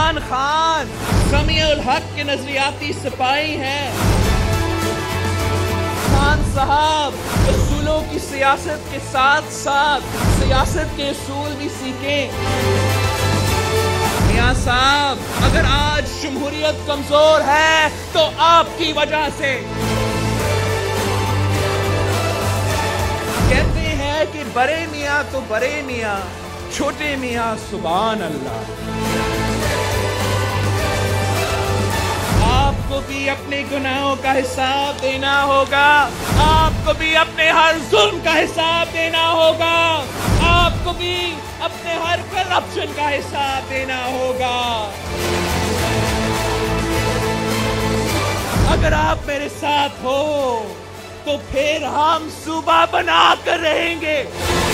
इमरान खान समीउल हक के नजरियाती सिपाही हैं। खान साहब उसूलों की सियासत के साथ साथ सियासत के उसूल भी सीखें। मियां साहब, अगर आज जमहूरियत कमजोर है तो आपकी वजह से। कहते हैं कि बड़े मियां तो बड़े मियां, छोटे मियां सुभान अल्लाह। आपको भी अपने गुनाहों का हिसाब देना होगा, आपको भी अपने हर जुल्म का हिसाब देना होगा, आपको भी अपने हर करप्शन का हिसाब देना होगा। अगर आप मेरे साथ हो तो फिर हम सूबा बना कर रहेंगे।